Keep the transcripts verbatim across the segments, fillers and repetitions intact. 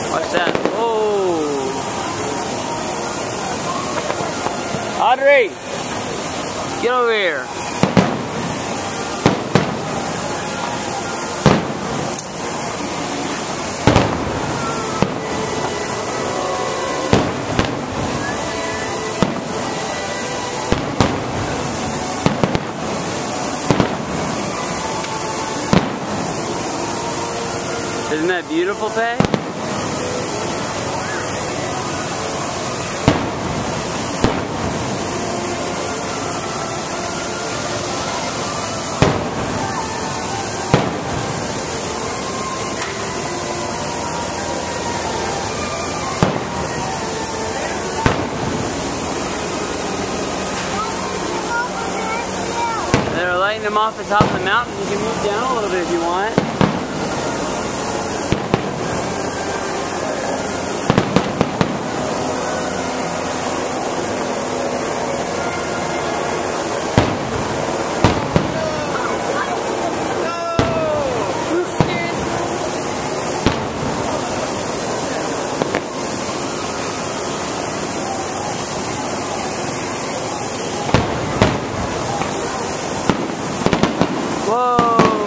Watch that. Oh. Audrey, get over here. Isn't that beautiful, Faye? They're lighting them off the top of the mountain. You can move down a little bit if you want. Whoa!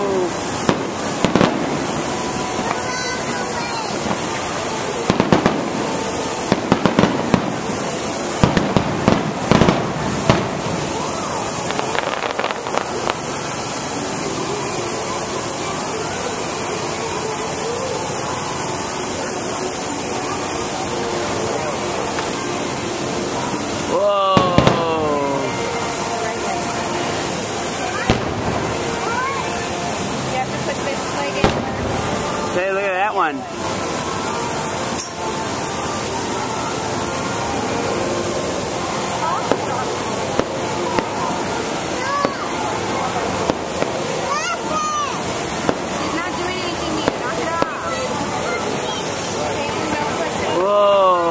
Whoa! Hey, look at that one. He's not doing anything new. Knock it off. Whoa.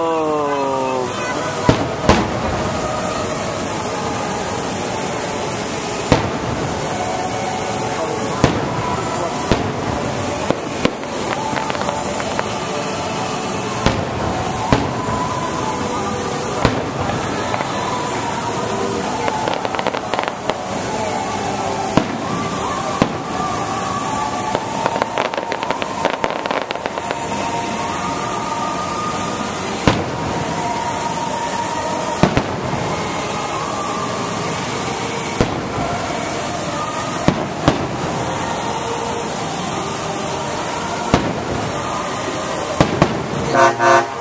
Ha ha.